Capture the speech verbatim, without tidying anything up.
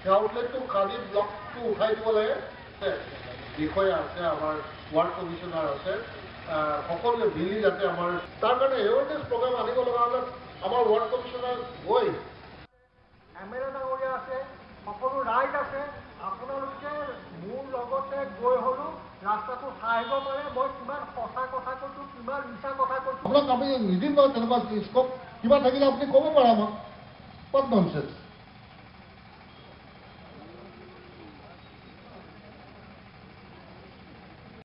আউটলেটটো খালি ব্লকটো উঠাই দিব লাগে বিষয়া আছে আমাৰ ৱাৰ্ড কমিশ্যনাৰ আছে সকলোৱে মিলি যাতে আমাৰ তাৰ কাৰণে এৱাৰনেছ প্ৰগ্ৰাম আনিব লগা হ'লে আমাৰ ৱাৰ্ড কমিশ্যনাৰ গৈ এম এল এ ডাঙৰীয়া আছে সকলো ৰাইজ আছে আপোনালোকে মোৰ লগতে গৈ হ'লেও ৰাস্তাটো চাই আহিব পাৰে মই কিমান সঁচা কথা কৈছোঁ কিমান মিছা কথা কৈছোঁ আপোনাক আমি নিদিম বাৰু তেনেকুৱা স্কপ কিবা থাকিলে আপুনি ক'ব পাৰে আমাক ক'ত ননচেঞ্চ